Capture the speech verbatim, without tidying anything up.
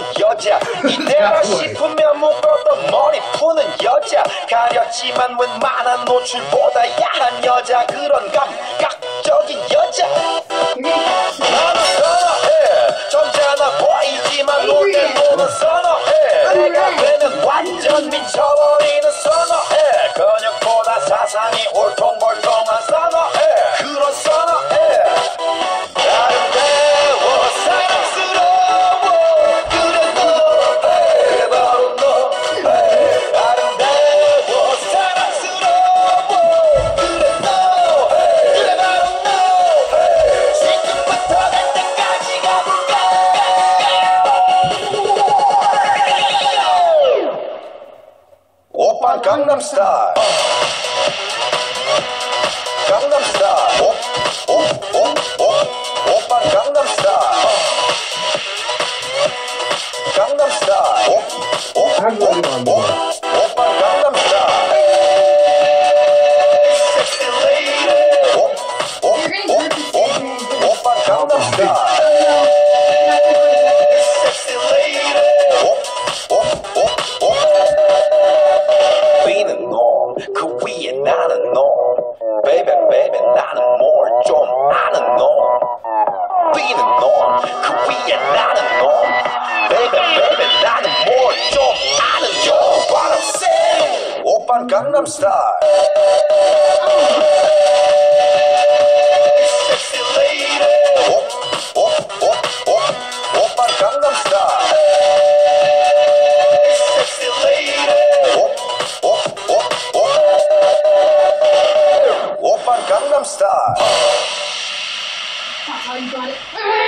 푸는 여자 이때라 싶으면 묶었던 머리 푸는 여자 가렸지만 웬만한 노출보다 야한 여자 그런 감각적인 여자 나는 선어해 점잖아 보이지만 놀 때 노는 선어해 내가 되면 완전 미쳐버리는 선어해 근육보다 사상이 올통벌통한 선어해 그런 선어해 아름다워 사랑스러워 그래 너 그래 바로 너 아름다워 사랑스러워 그래 너 그래 바로 너 지금부터 갈 때까지 가볼까 오빤 강남스타일 강남스타일 오빤 강남스타일 강남스타일 오빤 강남스타일 섹시 레이디 오빤 강남스타일 섹시 레이디 B는 너, 그 위에 나는 너 Baby baby 나는 뭘 좀 아는 너 B는 너, 그 위에 나는 너 Baby baby 나는 뭘 좀 아는 너 What I'm saying 오빤 강남스타일 Sexy lady 오, 오, 오, 오, 오빤 강남스타일 Sexy lady 오, 오, 오, 오 오빤 강남스타일 That's how you got it.